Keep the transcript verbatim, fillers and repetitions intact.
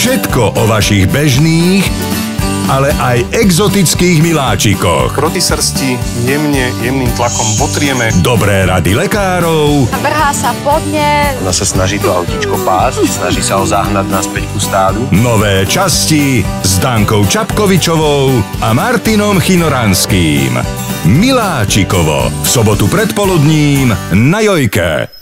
Všetko o vašich bežných, ale aj exotických miláčikoch. Proti srsti jemne, jemným tlakom potrieme. Dobré rady lekárov. Vrhá sa podne. Ona sa snaží to autíčko pásť, snaží sa ho zahnať naspäť ku stádu. Nové časti s Dankou Čapkovičovou a Martinom Chinoranským. Miláčikovo v sobotu predpoludním na Jojke.